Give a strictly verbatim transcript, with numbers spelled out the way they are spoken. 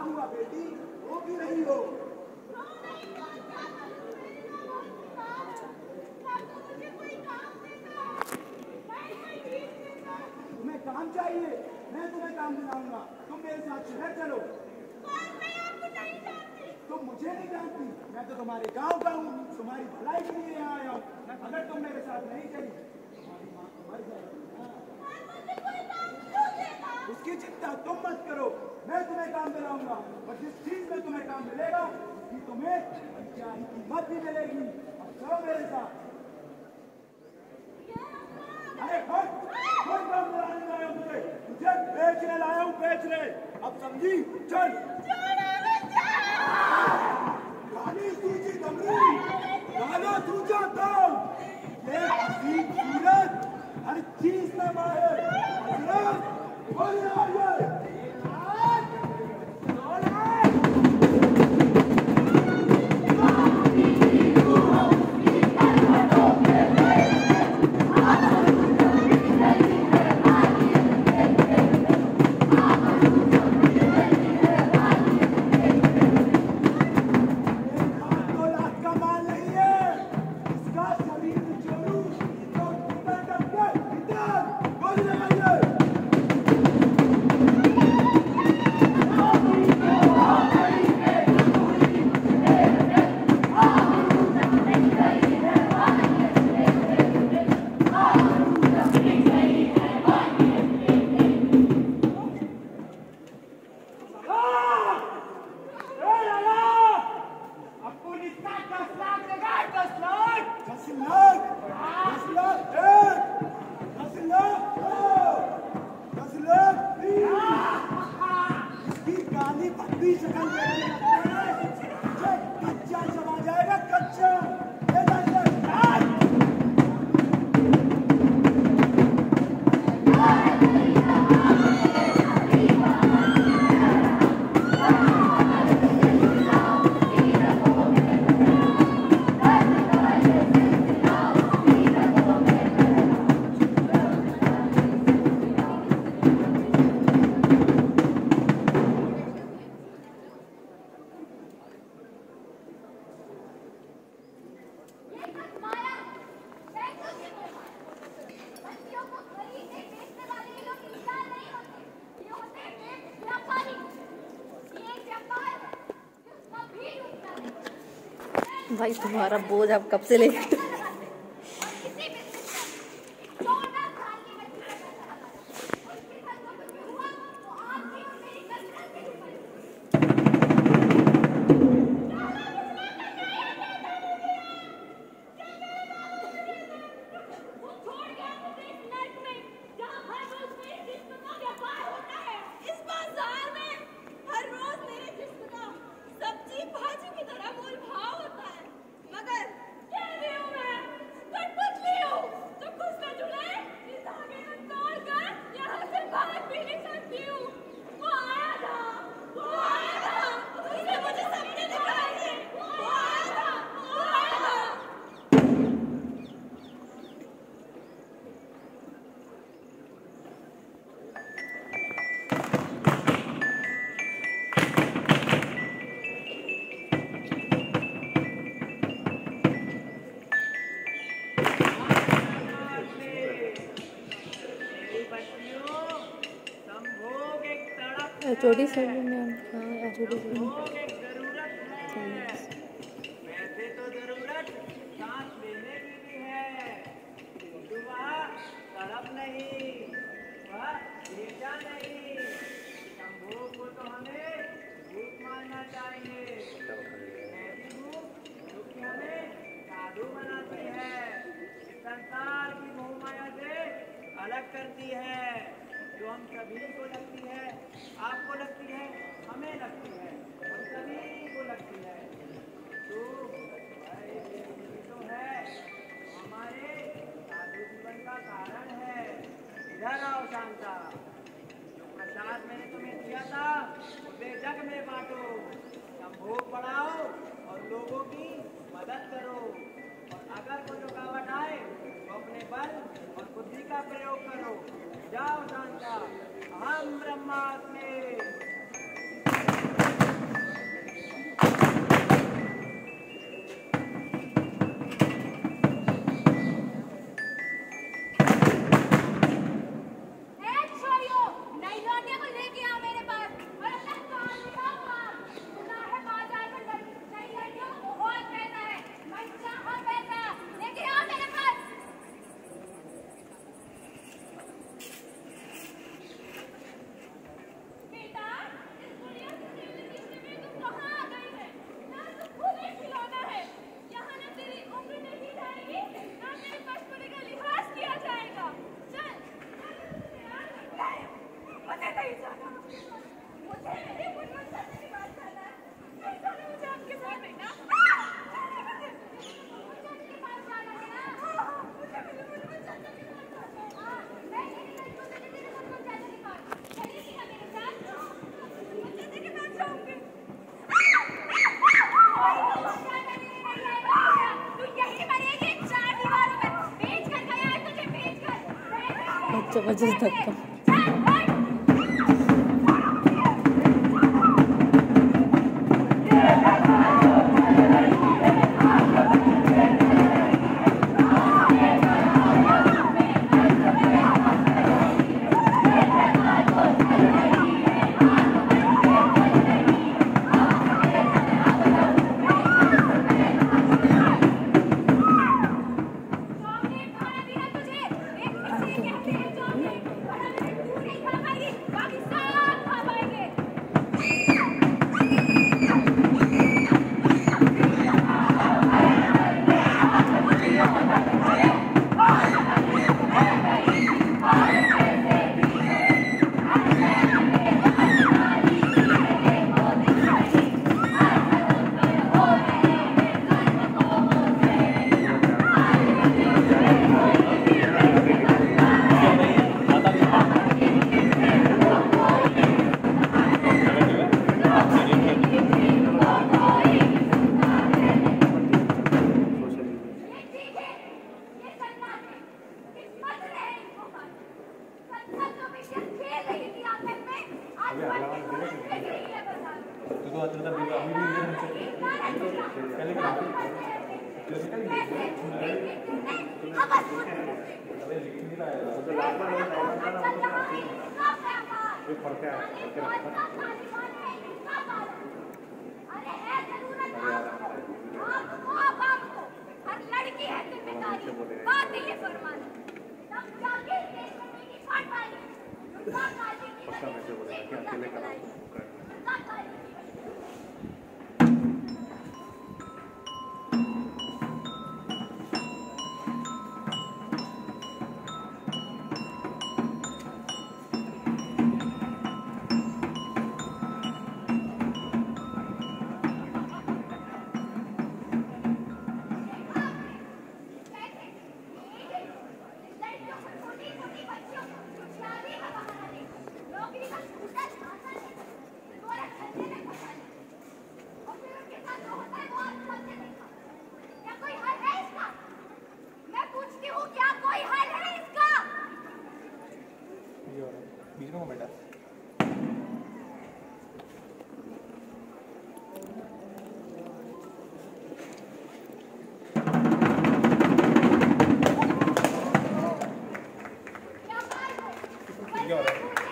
हुआ बेटी, रो क्यों रही हो? तुम्हें काम चाहिए? मैं तुम्हें काम दिलाऊंगा। तुम मेरे साथ शहर चलो। तुम मुझे नहीं जानती, मैं तो तुम्हारे गांव का हूँ, तुम्हारी भलाई के लिए यहाँ आया हूँ। अगर तुम मेरे साथ नहीं चली, तुम्हारी माँ तो मर जाएगी। उसकी चिंता तुम मत करो, मैं तुम्हें काम दिलाऊंगा। और जिस चीज में तुम्हें काम मिलेगा, उसकी तुम्हें पंचायत की कीमत भी मिलेगी। अब चलो मेरे साथ। अरे हट, कौन काम दिलाने लाया हूँ तुझे? तुझे बेचने लाया हूँ, बेचने। अब समझी? चल। गाली सूझी दमड़ी, गाना सूझा दम। ये हसीन सूरत हर चीज में माहिर। हजरत, बोल रहा है। भाई तुम्हारा बोझ आप कब से लेकर छोटी सी में हाँ छोटी सी वैसे तो जरूरत सांस लेने की भी है, तड़प नहीं, वह बेचा नहीं। संभोग को तो हमें भूख मानना चाहिए, ऐसी भूख जो कि हमें साधु बनाती है, संसार की मोह माया से अलग करती है, जो हम सभी को लगती है, आपको लगती है, हमें लगती है, हम सभी को लगती है। तो ये तो है हमारे साधु जीवन का कारण है। इधर आओ शांता, जो प्रसाद मैंने तुम्हें दिया था उसे जग में बांटो, संभोग बढ़ाओ और लोगों की मदद करो। और अगर कोई रुकावट आए तो अपने बल और बुद्धि का प्रयोग करो। जाओ शांता, अहम ब्रह्मास्मि। जबरदस्त धक्का। बीच में बेटा क्या हो रहा है?